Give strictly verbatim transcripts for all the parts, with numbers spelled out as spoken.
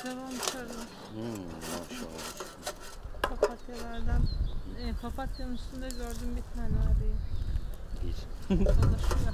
güzel olmuş arılar. Hmm, maşallah. Papatyalardan, e, papatyanın üstünde gördüm bir tane arıyı. Bir. Dolaşıyor.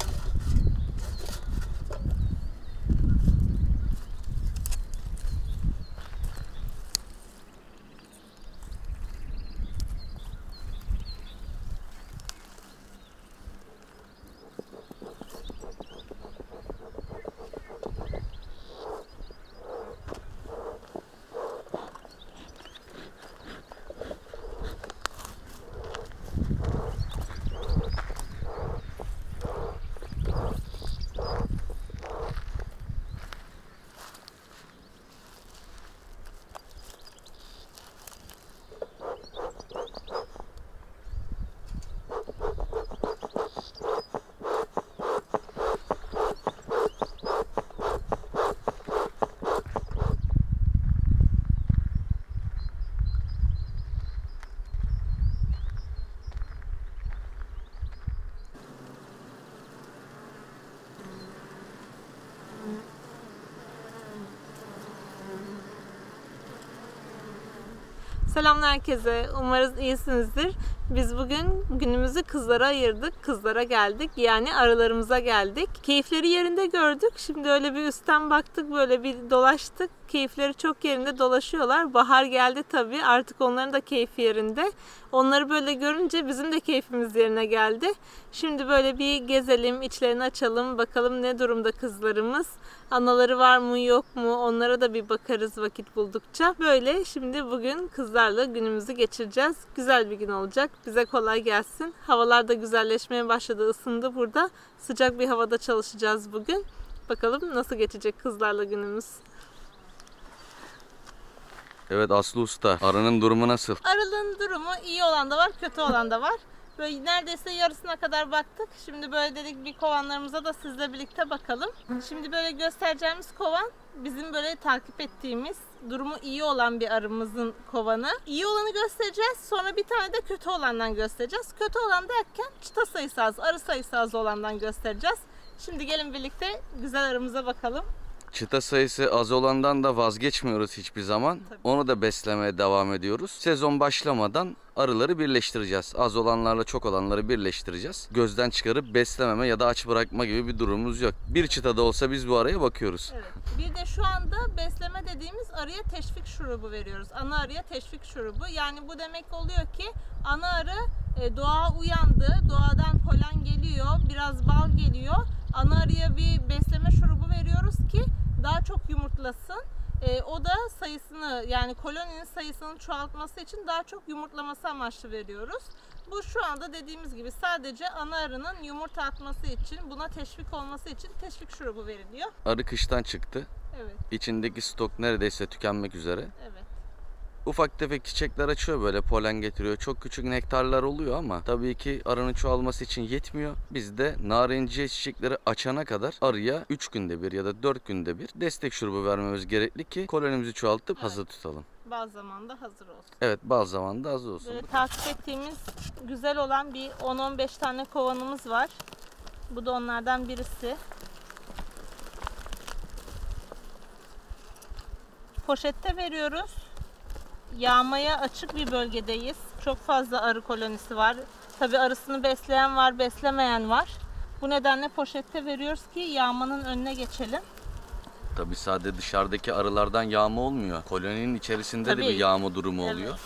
Selamlar herkese. Umarız iyisinizdir. Biz bugün günümüzü kızlara ayırdık. Kızlara geldik. Yani arılarımıza geldik. Keyifleri yerinde gördük. Şimdi öyle bir üstten baktık. Böyle bir dolaştık. Keyifleri çok yerinde dolaşıyorlar. Bahar geldi tabii. Artık onların da keyfi yerinde. Onları böyle görünce bizim de keyfimiz yerine geldi. Şimdi böyle bir gezelim, içlerini açalım. Bakalım ne durumda kızlarımız. Anaları var mı yok mu? Onlara da bir bakarız vakit buldukça. Böyle şimdi bugün kızlarla günümüzü geçireceğiz. Güzel bir gün olacak. Bize kolay gelsin. Havalar da güzelleşmeye başladı, ısındı burada. Sıcak bir havada çalışacağız bugün. Bakalım nasıl geçecek kızlarla günümüz. Evet Aslı Usta, arının durumu nasıl? Arının durumu iyi olan da var, kötü olan da var. Böyle neredeyse yarısına kadar baktık. Şimdi böyle dedik bir kovanlarımıza da sizle birlikte bakalım. Şimdi böyle göstereceğimiz kovan bizim böyle takip ettiğimiz durumu iyi olan bir arımızın kovanı. İyi olanı göstereceğiz. Sonra bir tane de kötü olandan göstereceğiz. Kötü olan derken çıta sayısı az, arı sayısı az olandan göstereceğiz. Şimdi gelin birlikte güzel arımıza bakalım. Çıta sayısı az olandan da vazgeçmiyoruz hiçbir zaman. Tabii. Onu da beslemeye devam ediyoruz. Sezon başlamadan arıları birleştireceğiz. Az olanlarla çok olanları birleştireceğiz. Gözden çıkarıp beslememe ya da aç bırakma gibi bir durumumuz yok. Bir çıtada olsa biz bu araya bakıyoruz. Evet. Bir de şu anda besleme dediğimiz arıya teşvik şurubu veriyoruz. Ana arıya teşvik şurubu. Yani bu demek oluyor ki ana arı doğa uyandı. Doğadan polen geliyor. Biraz bal geliyor. Ana arıya bir besleme şurubu veriyoruz ki daha çok yumurtlasın. E, o da sayısını yani koloninin sayısının çoğaltması için daha çok yumurtlaması amaçlı veriyoruz. Bu şu anda dediğimiz gibi sadece ana arının yumurta atması için, buna teşvik olması için teşvik şurubu veriliyor. Arı kıştan çıktı. Evet. İçindeki stok neredeyse tükenmek üzere. Evet. Ufak tefek çiçekler açıyor, böyle polen getiriyor. Çok küçük nektarlar oluyor ama tabii ki arının çoğalması için yetmiyor. Biz de narenciye çiçekleri açana kadar arıya üç günde bir ya da dört günde bir destek şurubu vermemiz gerekli ki kolonimizi çoğaltıp Evet. hazır tutalım. Bazı zamanda hazır olsun. Evet, bazı zaman da hazır olsun. Böyle takip ettiğimiz güzel olan bir on on beş tane kovanımız var. Bu da onlardan birisi. Poşette veriyoruz. Yağmaya açık bir bölgedeyiz. Çok fazla arı kolonisi var. Tabii arısını besleyen var, beslemeyen var. Bu nedenle poşette veriyoruz ki yağmanın önüne geçelim. Tabii sadece dışarıdaki arılardan yağma olmuyor. Koloninin içerisinde Tabii. de bir yağma durumu Evet. oluyor.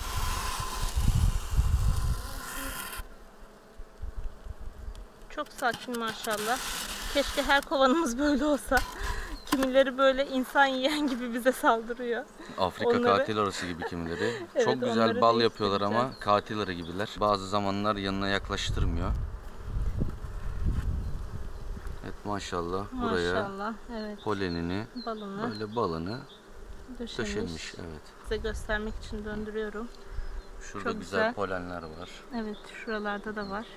Çok sakin maşallah. Keşke her kovanımız böyle olsa. Kimileri böyle insan yiyen gibi bize saldırıyor. Afrika Onları... katil arısı gibi kimileri. Evet, Çok güzel onları bal yapıyorlar ama değiştireceğiz. katil arı gibiler. Bazı zamanlar yanına yaklaştırmıyor. Evet maşallah, buraya Maşallah, evet. polenini, Balını böyle balını döşemiş. döşemiş. Evet. Size göstermek için döndürüyorum. Şurada Çok güzel, güzel polenler var. Evet, şuralarda da var.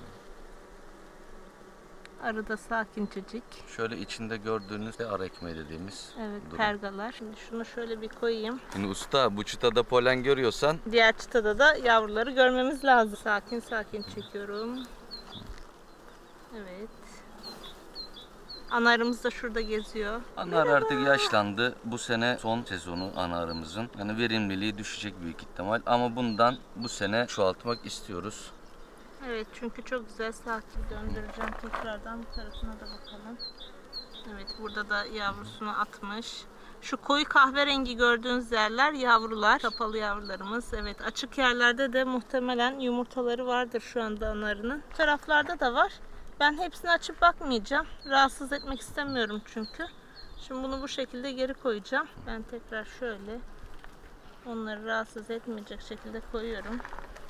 Arı da sakincecik. Şöyle içinde gördüğünüz de arı ekmeği dediğimiz Evet, durum. pergalar. Şimdi şunu şöyle bir koyayım. Şimdi usta, bu çıtada polen görüyorsan Diğer çıtada da yavruları görmemiz lazım. Sakin sakin çekiyorum. Evet. Ana arımız da şurada geziyor. Ana arı artık yaşlandı. Bu sene son sezonu ana arımızın. Yani verimliliği düşecek büyük ihtimal. Ama bundan bu sene çoğaltmak istiyoruz. Evet, çünkü çok güzel sakin döndüreceğim. Tekrardan bu tarafına da bakalım. Evet, burada da yavrusunu atmış. Şu koyu kahverengi gördüğünüz yerler yavrular. Kapalı yavrularımız. Evet, açık yerlerde de muhtemelen yumurtaları vardır şu anda ana arının. Bu taraflarda da var. Ben hepsini açıp bakmayacağım. Rahatsız etmek istemiyorum çünkü. Şimdi bunu bu şekilde geri koyacağım. Ben tekrar şöyle onları rahatsız etmeyecek şekilde koyuyorum.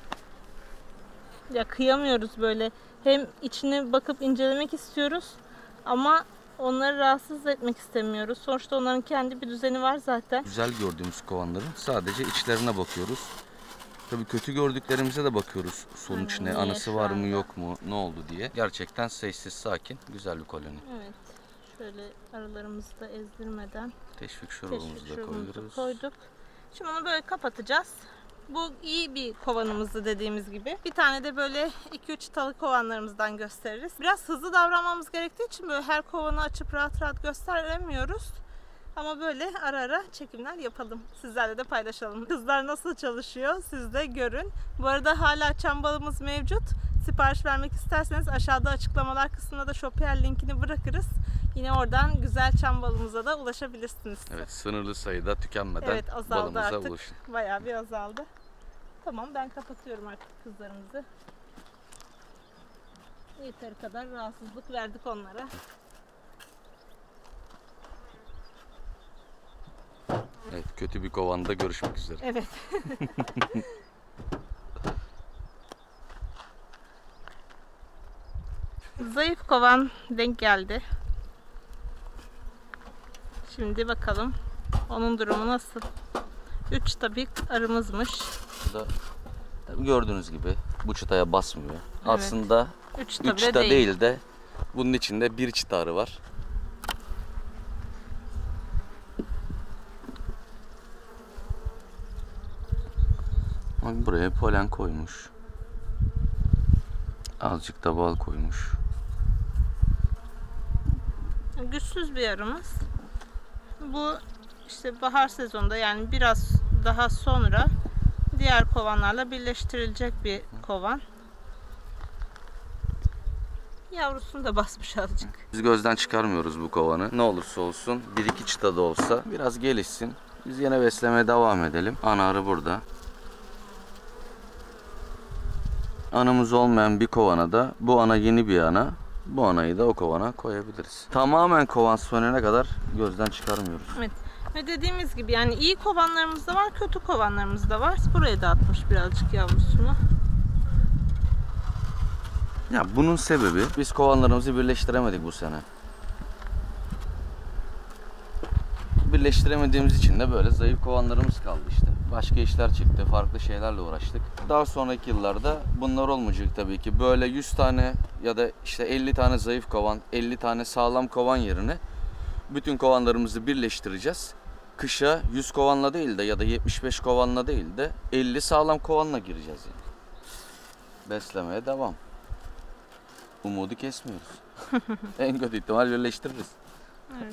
Ya kıyamıyoruz böyle. Hem içine bakıp incelemek istiyoruz ama onları rahatsız etmek istemiyoruz. Sonuçta onların kendi bir düzeni var zaten. Güzel gördüğümüz kovanların sadece içlerine bakıyoruz. Tabii kötü gördüklerimize de bakıyoruz. Sonuç Aynen, ne? niye Anası şu var mı anda? yok mu? Ne oldu diye. Gerçekten sessiz sakin güzel bir koloni. Evet. Şöyle aralarımızı da ezdirmeden Teşvik teşvik şurubumuzu da şurubumuzu koyuyoruz. koyduk. Şimdi onu böyle kapatacağız. Bu iyi bir kovanımızdı dediğimiz gibi. Bir tane de böyle iki üç talı kovanlarımızdan gösteririz. Biraz hızlı davranmamız gerektiği için böyle her kovanı açıp rahat rahat gösteremiyoruz. Ama böyle ara ara çekimler yapalım. Sizlerle de paylaşalım. Kızlar nasıl çalışıyor siz de görün. Bu arada hala çam balımız mevcut. Sipariş vermek isterseniz aşağıda açıklamalar kısmına da Shopier linkini bırakırız. Yine oradan güzel çam balımıza da ulaşabilirsiniz. Evet, sınırlı sayıda tükenmeden Evet, azaldı balımıza artık. ulaşın. Bayağı bir azaldı. Tamam, ben kapatıyorum artık kızlarımızı. Yeteri kadar rahatsızlık verdik onlara. Evet, kötü bir kovanda görüşmek üzere. Evet. Zayıf kovan denk geldi. Şimdi bakalım onun durumu nasıl? üç tabii arımızmış. Bu da tabii gördüğünüz gibi bu çıtaya basmıyor. Evet. Aslında üç üç çıta değil. değil de bunun içinde bir çıta arı var. Bak, buraya polen koymuş. Azıcık da bal koymuş. Güçsüz bir arımız. Bu işte bahar sezonunda, yani biraz daha sonra diğer kovanlarla birleştirilecek bir kovan. Yavrusunu da basmış azıcık. Biz gözden çıkarmıyoruz bu kovanı. Ne olursa olsun bir iki çıta da olsa biraz gelişsin. Biz yine beslemeye devam edelim. Ana arı burada. Anamız olmayan bir kovana da bu ana yeni bir ana. Bu anayı da o kovana koyabiliriz. Tamamen kovan sönene kadar gözden çıkarmıyoruz. Evet. Ve dediğimiz gibi yani iyi kovanlarımız da var, kötü kovanlarımız da var. Buraya da atmış birazcık yavrusunu. Ya bunun sebebi biz kovanlarımızı birleştiremedik bu sene. Birleştiremediğimiz için de böyle zayıf kovanlarımız kaldı işte. Başka işler çıktı, farklı şeylerle uğraştık. Daha sonraki yıllarda bunlar olmayacak tabii ki. Böyle yüz tane ya da işte elli tane zayıf kovan, elli tane sağlam kovan yerine bütün kovanlarımızı birleştireceğiz. Kışa yüz kovanla değil de ya da yetmiş beş kovanla değil de elli sağlam kovanla gireceğiz yani. Beslemeye devam. Umudu kesmiyoruz. En kötü ihtimal birleştiririz. Evet.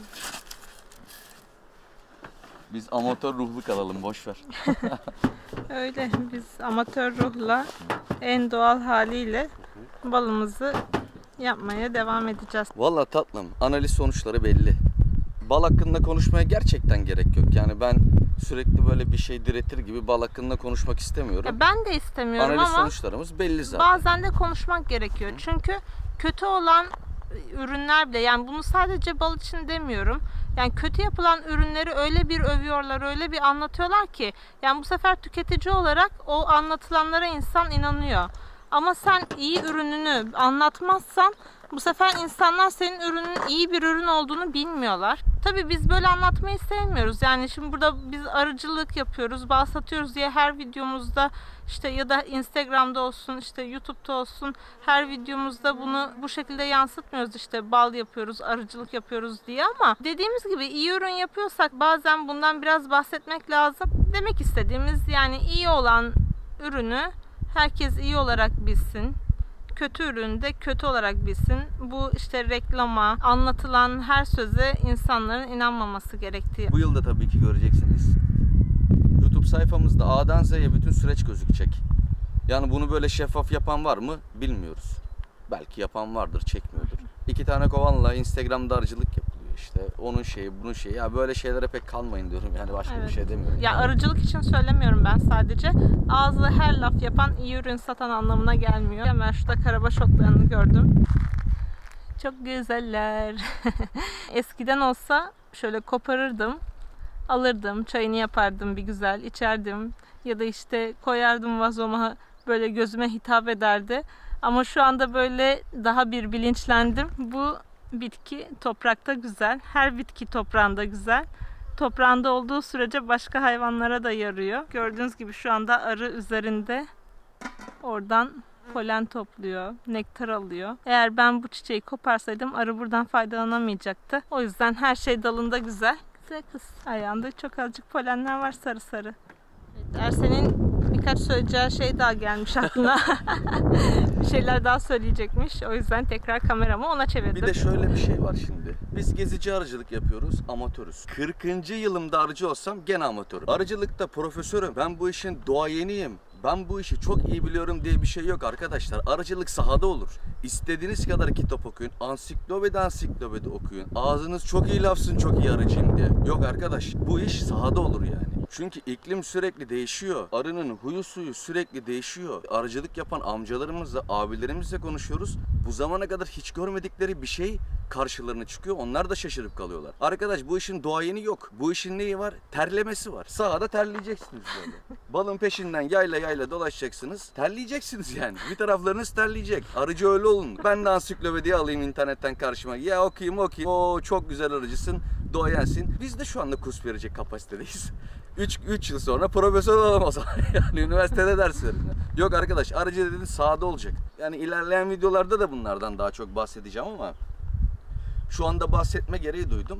Biz amatör ruhlu kalalım, boş ver. Öyle, biz amatör ruhla en doğal haliyle balımızı yapmaya devam edeceğiz. Vallahi tatlım, analiz sonuçları belli. Bal hakkında konuşmaya gerçekten gerek yok. Yani ben sürekli böyle bir şey diretir gibi bal hakkında konuşmak istemiyorum. Ya ben de istemiyorum Analiz ama sonuçlarımız belli zaten. bazen de konuşmak gerekiyor. Çünkü kötü olan ürünler bile, yani bunu sadece bal için demiyorum. Yani kötü yapılan ürünleri öyle bir övüyorlar, öyle bir anlatıyorlar ki yani bu sefer tüketici olarak o anlatılanlara insan inanıyor. Ama sen iyi ürününü anlatmazsan bu sefer insanlar senin ürünün iyi bir ürün olduğunu bilmiyorlar. Tabii biz böyle anlatmayı sevmiyoruz. Yani şimdi burada biz arıcılık yapıyoruz, bal satıyoruz diye her videomuzda işte ya da Instagram'da olsun, işte YouTube'da olsun her videomuzda bunu bu şekilde yansıtmıyoruz, işte bal yapıyoruz, arıcılık yapıyoruz diye. Ama dediğimiz gibi iyi ürün yapıyorsak bazen bundan biraz bahsetmek lazım. Demek istediğimiz yani iyi olan ürünü herkes iyi olarak bilsin. kötü ürünü de kötü olarak bilsin. Bu işte reklama, anlatılan her söze insanların inanmaması gerektiği. Bu yılda tabii ki göreceksiniz. YouTube sayfamızda A'dan Z'ye bütün süreç gözükecek. Yani bunu böyle şeffaf yapan var mı bilmiyoruz. Belki yapan vardır, çekmiyordur. İki tane kovanla Instagram'da arıcılık yapılıyor işte. Onun şeyi, bunun şeyi. Ya böyle şeylere pek kalmayın diyorum. Yani başka Evet. bir şey demiyorum. Ya yani. arıcılık için söylemiyorum ben sadece. Ağzı her laf yapan iyi ürün satan anlamına gelmiyor. Ben şurada karabaş otlarını gördüm. Çok güzeller. Eskiden olsa şöyle koparırdım. Alırdım, çayını yapardım bir güzel, içerdim. Ya da işte koyardım vazoma, böyle gözüme hitap ederdi. Ama şu anda böyle daha bir bilinçlendim. Bu bitki toprakta güzel. Her bitki toprağında güzel. Toprağında olduğu sürece başka hayvanlara da yarıyor. Gördüğünüz gibi şu anda arı üzerinde. Oradan polen topluyor, nektar alıyor. Eğer ben bu çiçeği koparsaydım arı buradan faydalanamayacaktı. O yüzden her şey dalında güzel. Güzel kız. Ayağında çok azıcık polenler var sarı sarı. Evet, Ersen'in birkaç söyleyeceği şey daha gelmiş aklına. Bir şeyler daha söyleyecekmiş. O yüzden tekrar kameramı ona çevirdim. Bir de şöyle bir şey var şimdi. Biz gezici arıcılık yapıyoruz, amatörüz. kırkıncı yılımda arıcı olsam gene amatörüm. Arıcılıkta profesörüm. Ben bu işin duayeniyim. Ben bu işi çok iyi biliyorum diye bir şey yok arkadaşlar. Arıcılık sahada olur. İstediğiniz kadar kitap okuyun. Ansiklopedi ansiklopedi okuyun. Ağzınız çok iyi lafsın çok iyi arıcıyım diye. Yok arkadaş, bu iş sahada olur yani. Çünkü iklim sürekli değişiyor. Arının huyu suyu sürekli değişiyor. Arıcılık yapan amcalarımızla, abilerimizle konuşuyoruz. Bu zamana kadar hiç görmedikleri bir şey karşılarına çıkıyor. Onlar da şaşırıp kalıyorlar. Arkadaş bu işin doğayeni yok. Bu işin neyi var? Terlemesi var. Sahada terleyeceksiniz böyle. Balın peşinden yayla yayla dolaşacaksınız. Terleyeceksiniz yani. Bir taraflarınız terleyecek. Arıcı öyle olun. Ben de ansiklopediyi alayım internetten karşıma. Ya okuyayım okuyayım. Oo çok güzel arıcısın. Doğayensin. Biz de şu anda kurs verecek kapasitedeyiz. üç yıl sonra profesör olalım o zaman. Yani üniversitede ders verin. Yok arkadaş arıcı dediğiniz sahada olacak. Yani ilerleyen videolarda da bunlardan daha çok bahsedeceğim ama şu anda bahsetme gereği duydum.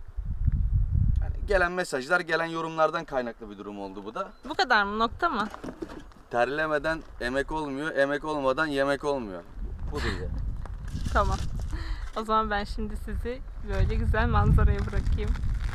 Yani gelen mesajlar, gelen yorumlardan kaynaklı bir durum oldu bu da. Bu kadar mı? Nokta mı? Terlemeden emek olmuyor, emek olmadan yemek olmuyor. Budur ya. Tamam. O zaman ben şimdi sizi böyle güzel manzaraya bırakayım.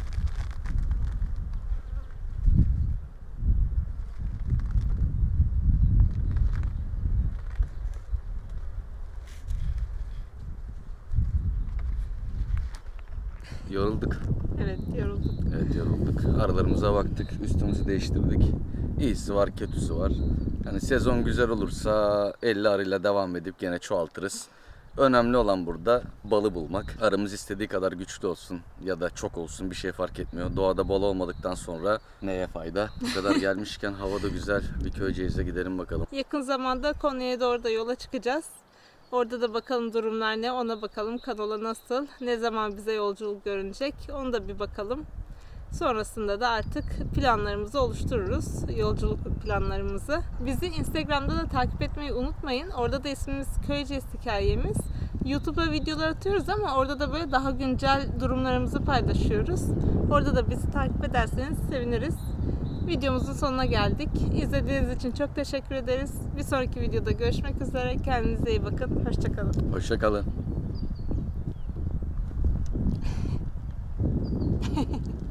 Yorulduk. Evet, yorulduk. Evet yorulduk. Aralarımıza baktık, üstümüzü değiştirdik. İyisi var, kötüsü var. Yani sezon güzel olursa elli arıyla devam edip gene çoğaltırız. Önemli olan burada balı bulmak. Arımız istediği kadar güçlü olsun ya da çok olsun bir şey fark etmiyor. Doğada bal olmadıktan sonra neye fayda? Bu kadar gelmişken hava da güzel. Bir Köyceğiz'e gidelim bakalım. Yakın zamanda Konya'ya doğru da yola çıkacağız. Orada da bakalım durumlar ne, ona bakalım kanola nasıl, ne zaman bize yolculuk görünecek, onu da bir bakalım. Sonrasında da artık planlarımızı oluştururuz, yolculuk planlarımızı. Bizi Instagram'da da takip etmeyi unutmayın. Orada da ismimiz Köyceğiz Hikayemiz. YouTube'a videolar atıyoruz ama orada da böyle daha güncel durumlarımızı paylaşıyoruz. Orada da bizi takip ederseniz seviniriz. Videomuzun sonuna geldik. İzlediğiniz için çok teşekkür ederiz. Bir sonraki videoda görüşmek üzere. Kendinize iyi bakın. Hoşça kalın. Hoşça kalın.